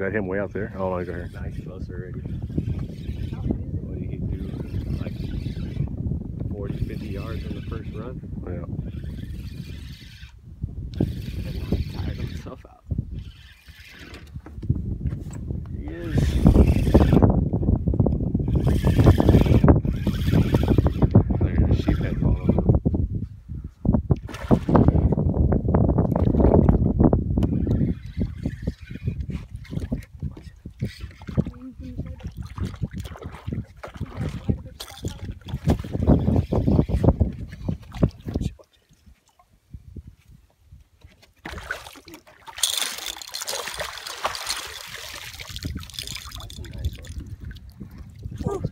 that him way out there? Oh, no, go here. Nice, close already. What did he do? Like 40, 50 yards on the first run? Yeah.